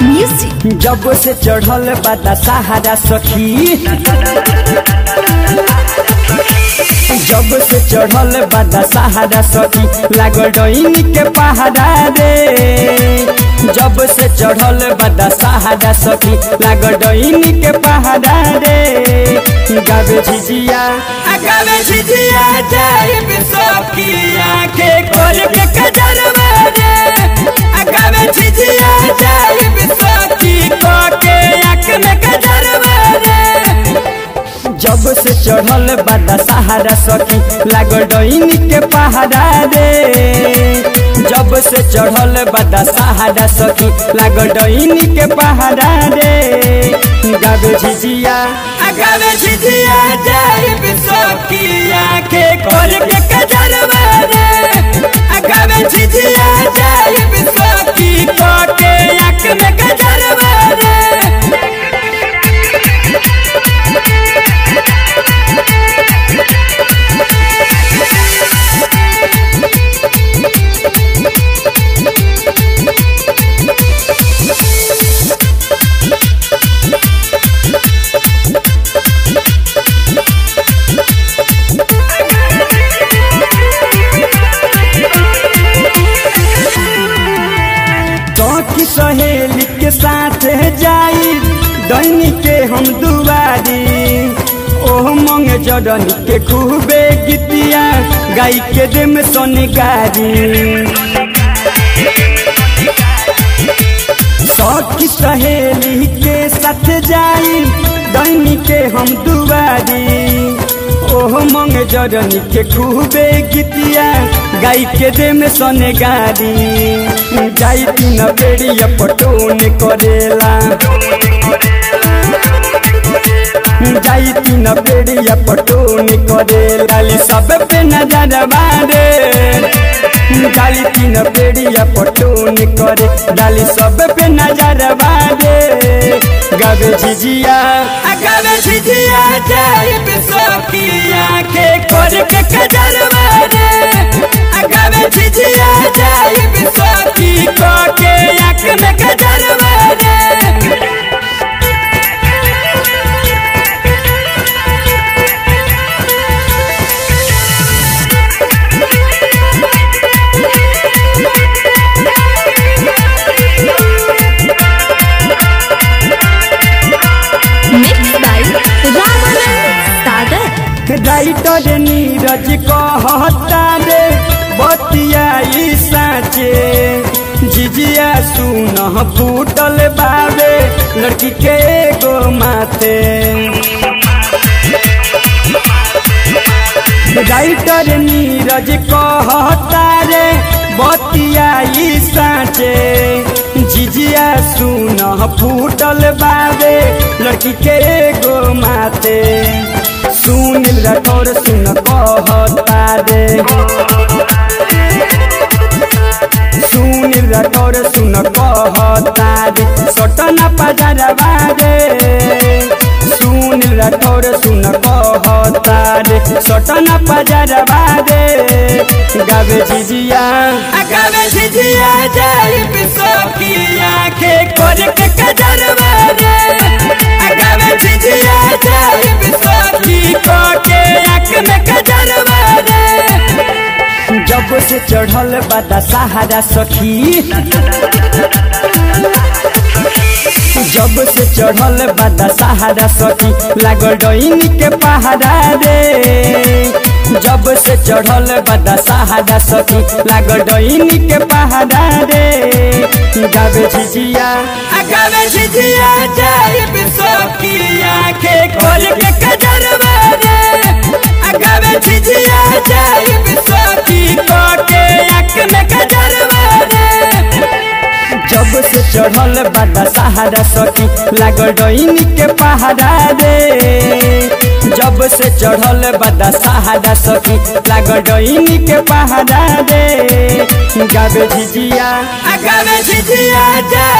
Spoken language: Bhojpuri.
म्यूजिक। जब से चढ़ल बादा सहारा सखी, जब से चढ़ल बादा सहारा सखी, लागल डईन के पहाड़ा रे। जब से चढ़ल बादा सहारा सखी, लागल डईन के पहाड़ा रे। गावे झिझिया जाए सखी आखे खोल के कजरवा रे। गावे झिझिया जाए सखी के आँख में कजरवा रे। जब से चढ़ल बादा सहारा सखी, लागल डईन के पहाड़ा रे। जब से चढ़ल बादा सहारा सखी, लागल डईन के पहाड़ा रे। गावे झिझिया जाए सखी आखे खोल के कजरवा रे। गावे झिझिया जाए सखी के आँख में कजरवा रे। की सहेली के साथ जाई डईनी के हम दुआरी। ओह मंग जडनी के खूबे गीतिया गाई के दे में सोनगारी। सखी सहेली के साथ जाई डईनी के हम दुआरी। ओह मंग जडनी के खूबे गीतिया गाई के दे में सोनगारी। जाई तीन बेड़िया पटोन करेला, जाई तीन बेड़िया पटोन करेला। डाली सब पे नजर मारे, डाली तीन बेड़िया पटोन करे, डाली सब पे नजर मारे। गावे झिझिया जाए सखी आखे खोल के कजरवा रे। गावे झिझिया जाए सखी के आँख में कजरवा रे। राइटर नीरज कहता रे बतिया साचे। झिझिया सुन फूटल बाबे लड़की के एगो माथे। राइटर नीरज कहता रे बतिया साचे। झिझिया सुन फूटल बाबे लड़की के एगो माथे। सुनील राठौर सुन कहता रे, सुनील राठौर सुन कहता रे सटना पजरवा रे। सुनील राठौर सुन कहता रे सटना पजरवा रे। गावे झिझिया जाए सखी आखे खोल के कजरवा रे। गावे झिझिया जाए सखी के आँख में कजरवा रे। जब से चढ़ल बादा सहारा सखी, जब से चढ़ल बादा सहारा सखी, लागल डईन के पहाड़ा रे। जब से चढ़ल बादा सहारा सखी, लागल डईन के पहाड़ा रे। गावे झिझिया जाए सखी आखे खोल के कजरवा रे। गावे झिझिया जाए सखी के आँख में कजरवा रे। जब से चढ़ल बादा सहारा सखी, लागल डईन के पहाड़ा रे। जब से चढ़ल बादा सहारा सखी, लागल डईन के पहाड़ा रे। गावे झिझिया जाए